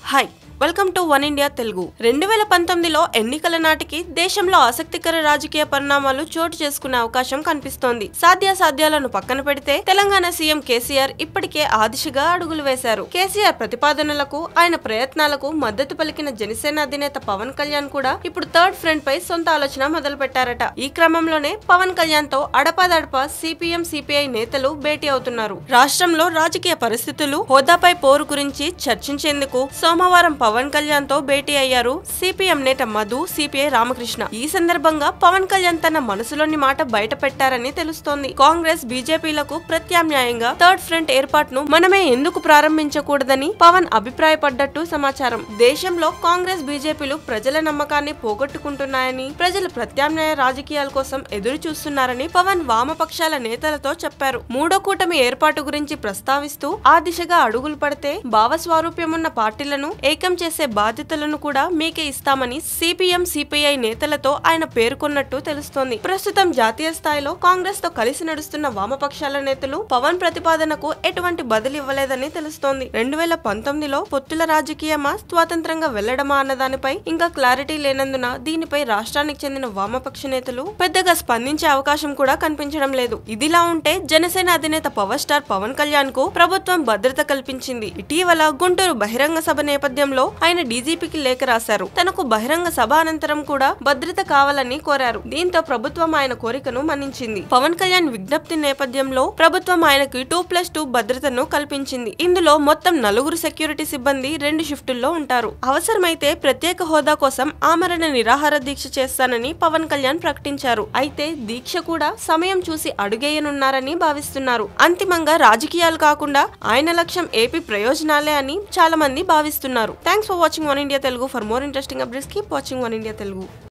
Hi welcome to One India Telugu 2019లో ఎన్నికల నాటికి దేశంలో ఆసక్తికర రాజకీయ పరిణామాలు చోటు చేసుకునే అవకాశం కనిపిస్తోంది. సాధ్యాసాధ్యాలను పక్కన పెడితే తెలంగాణ సీఎం కేసీఆర్ ఇప్పటికే ఆ దిశగా అడుగులు వేశారు. కేసీఆర్ ప్రతిపాదనలకు ఆయన ప్రయత్నాలకు మద్దతు పలికిన జనసేన అధినేత పవన్ కళ్యాణ్ కూడా ఇప్పుడు థర్డ్ ఫ్రంట్ పై సొంత ఆలోచన మొదలు పెట్టారట. ఈ క్రమంలోనే పవన్ కళ్యాణ్ తో అడపాదడపా సిపిఎం సిపిఐ నేతలు భేటీ అవుతున్నారు. రాష్ట్రంలో రాజకీయ పరిస్థితులు, హోదాపై పోరు గురించి చర్చించేందుకు సోమవారం పవన్ కళ్యాణ్ తో భేటీ అయ్యారు సిపిఎం నేత మధు, సిపిఐ రామకృష్ణ. ఈ సందర్భంగా పవన్ కళ్యాణ్ తన మనసులోని మాట బయట పెట్టారని తెలుస్తోంది. కాంగ్రెస్ బీజేపీలకు ప్రత్యామ్నాయంగా థర్డ్ ఫ్రంట్ ఏర్పాటును మనమే ఎందుకు ప్రారంభించకూడదని పవన్ అభిప్రాయపడ్డట్టు సమాచారం. దేశంలో కాంగ్రెస్ బీజేపీలు ప్రజల నమ్మకాన్ని పోగొట్టుకుంటున్నాయని, ప్రజలు ప్రత్యామ్నాయ రాజకీయాల కోసం ఎదురు చూస్తున్నారని పవన్ వామపక్షాల నేతలతో చెప్పారు. మూడో కూటమి ఏర్పాటు గురించి ప్రస్తావిస్తూ ఆ దిశగా అడుగులు పడితే భావస్వారూప్యమున్న పార్టీలను ఏకం చేసే బాధ్యతలను కూడా మీకే ఇస్తామని సిపిఎం సిపిఐ నేతలతో ఆయన పేర్కొన్నట్టు తెలుస్తోంది. ప్రస్తుతం జాతీయ స్థాయిలో కాంగ్రెస్ తో కలిసి నడుస్తున్న వామపక్షాల నేతలు పవన్ ప్రతిపాదనకు ఎటువంటి బదులు ఇవ్వలేదని తెలుస్తోంది. 2019లో పొత్తుల రాజకీయమా, స్వాతంత్రంగా వెళ్లడమా అన్న దానిపై ఇంకా క్లారిటీ లేనందున దీనిపై రాష్ట్రానికి చెందిన వామపక్ష నేతలు పెద్దగా స్పందించే అవకాశం కూడా కనిపించడం లేదు. ఇదిలా ఉంటే జనసేన అధినేత పవర్ స్టార్ పవన్ కళ్యాణ్ కు ప్రభుత్వం భద్రత కల్పించింది. ఇటీవల గుంటూరు బహిరంగ సభ నేపథ్యంలో ఆయన డీజీపీకి లేఖ రాశారు. తనకు బహిరంగ సభ అనంతరం కూడా భద్రత కావాలని కోరారు. దీంతో ప్రభుత్వం ఆయన కోరికను మన్నించింది. పవన్ కళ్యాణ్ విజ్ఞప్తి నేపథ్యంలో ప్రభుత్వం ఆయనకి 2+2 భద్రతను కల్పించింది. ఇందులో మొత్తం 4 సెక్యూరిటీ సిబ్బంది 2 షిఫ్టుల్లో ఉంటారు. అవసరమైతే ప్రత్యేక హోదా కోసం ఆమరణ నిరాహార దీక్ష చేస్తానని పవన్ కళ్యాణ్ ప్రకటించారు. అయితే దీక్ష కూడా సమయం చూసి అడుగేయనున్నారని భావిస్తున్నారు. అంతిమంగా రాజకీయాలు కాకుండా ఆయన లక్ష్యం ఏపీ ప్రయోజనాలే అని చాలా మంది భావిస్తున్నారు. Thanks for watching One India Telugu. For more interesting updates, keep watching One India Telugu.